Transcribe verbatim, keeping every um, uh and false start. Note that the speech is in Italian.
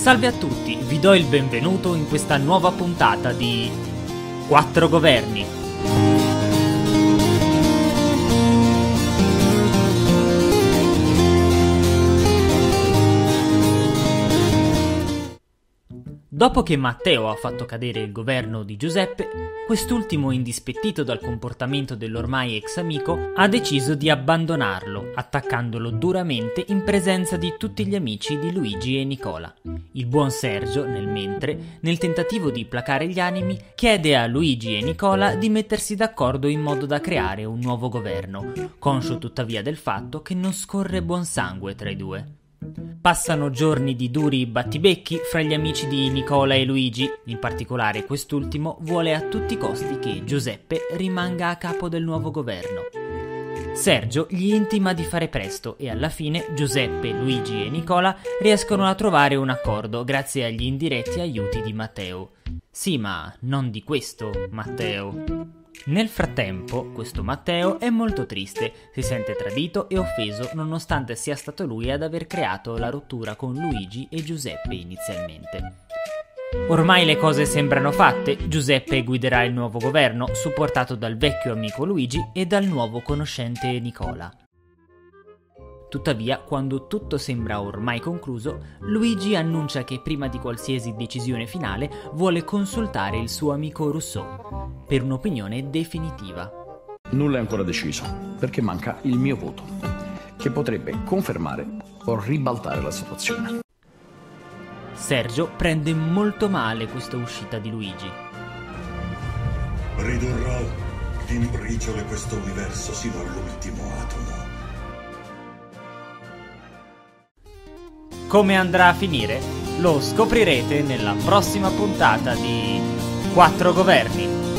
Salve a tutti, vi do il benvenuto in questa nuova puntata di Quattro Governi. Dopo che Matteo ha fatto cadere il governo di Giuseppe, quest'ultimo, indispettito dal comportamento dell'ormai ex amico, ha deciso di abbandonarlo, attaccandolo duramente in presenza di tutti gli amici di Luigi e Nicola. Il buon Sergio, nel mentre, nel tentativo di placare gli animi, chiede a Luigi e Nicola di mettersi d'accordo in modo da creare un nuovo governo, conscio tuttavia del fatto che non scorre buon sangue tra i due. Passano giorni di duri battibecchi fra gli amici di Nicola e Luigi, in particolare quest'ultimo vuole a tutti i costi che Giuseppe rimanga a capo del nuovo governo. Sergio gli intima di fare presto e alla fine Giuseppe, Luigi e Nicola riescono a trovare un accordo grazie agli indiretti aiuti di Matteo. Sì, ma non di questo Matteo. Nel frattempo, questo Matteo è molto triste, si sente tradito e offeso nonostante sia stato lui ad aver creato la rottura con Luigi e Giuseppe inizialmente. Ormai le cose sembrano fatte, Giuseppe guiderà il nuovo governo, supportato dal vecchio amico Luigi e dal nuovo conoscente Nicola. Tuttavia, quando tutto sembra ormai concluso, Luigi annuncia che prima di qualsiasi decisione finale vuole consultare il suo amico Rousseau per un'opinione definitiva. Nulla è ancora deciso, perché manca il mio voto, che potrebbe confermare o ribaltare la situazione. Sergio prende molto male questa uscita di Luigi. Ridurrò in briciole questo universo sino all'ultimo atomo. Come andrà a finire? Lo scoprirete nella prossima puntata di Quattro Governi.